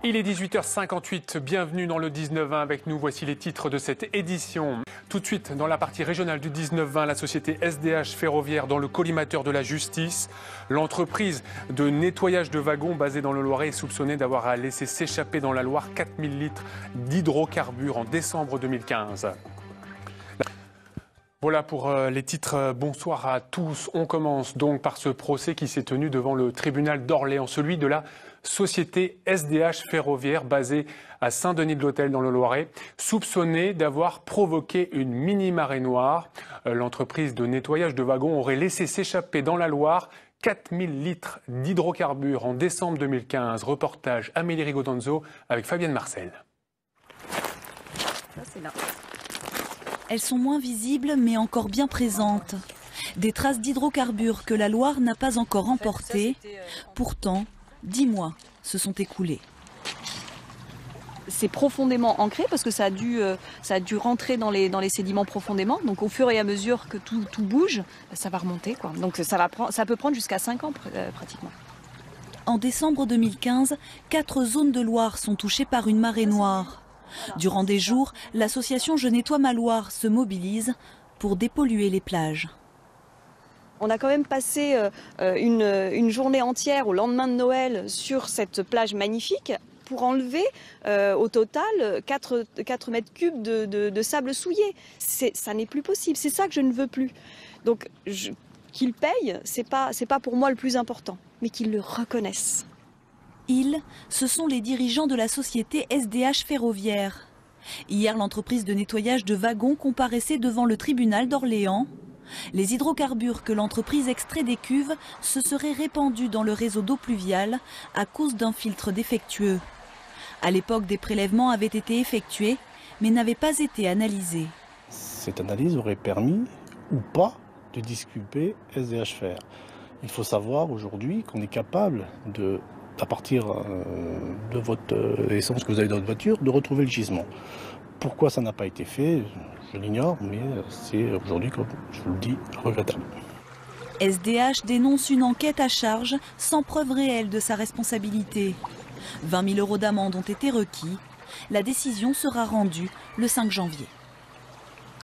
Il est 18h58, bienvenue dans le 19-20 avec nous, voici les titres de cette édition. Tout de suite, dans la partie régionale du 19-20, la société SDH Ferroviaire dans le collimateur de la justice. L'entreprise de nettoyage de wagons basée dans le Loiret est soupçonnée d'avoir laissé s'échapper dans la Loire 4000 litres d'hydrocarbures en décembre 2015. Voilà pour les titres. Bonsoir à tous. On commence donc par ce procès qui s'est tenu devant le tribunal d'Orléans, celui de la société SDH Ferroviaire basée à Saint-Denis-de-l'Hôtel dans le Loiret, soupçonnée d'avoir provoqué une mini-marée noire. L'entreprise de nettoyage de wagons aurait laissé s'échapper dans la Loire 4000 litres d'hydrocarbures en décembre 2015. Reportage Amélie Rigodanzo avec Fabienne Marcel. Ça, c'est là. Elles sont moins visibles mais encore bien présentes. Des traces d'hydrocarbures que la Loire n'a pas encore emportées. Pourtant, 10 mois se sont écoulés. C'est profondément ancré parce que ça a dû rentrer dans les sédiments profondément. Donc au fur et à mesure que tout bouge, ça va remonter, quoi. Donc ça peut prendre jusqu'à 5 ans pratiquement. En décembre 2015, 4 zones de Loire sont touchées par une marée noire. Durant des jours, l'association Je nettoie ma Loire se mobilise pour dépolluer les plages. On a quand même passé une journée entière au lendemain de Noël sur cette plage magnifique pour enlever au total 4 mètres cubes de sable souillé. Ça n'est plus possible, c'est ça que je ne veux plus. Donc qu'ils payent, c'est pas pour moi le plus important, mais qu'ils le reconnaissent. Ils, ce sont les dirigeants de la société SDH Ferroviaire. Hier, l'entreprise de nettoyage de wagons comparaissait devant le tribunal d'Orléans. Les hydrocarbures que l'entreprise extrait des cuves se seraient répandus dans le réseau d'eau pluviale à cause d'un filtre défectueux. À l'époque, des prélèvements avaient été effectués, mais n'avaient pas été analysés. Cette analyse aurait permis ou pas de disculper SDH Fer. Il faut savoir aujourd'hui qu'on est capable à partir de votre essence que vous avez dans votre voiture, de retrouver le gisement. Pourquoi ça n'a pas été fait, je l'ignore, mais c'est aujourd'hui, comme je vous le dis, regrettable. SDH dénonce une enquête à charge sans preuve réelle de sa responsabilité. 20 000 € d'amende ont été requis. La décision sera rendue le 5 janvier.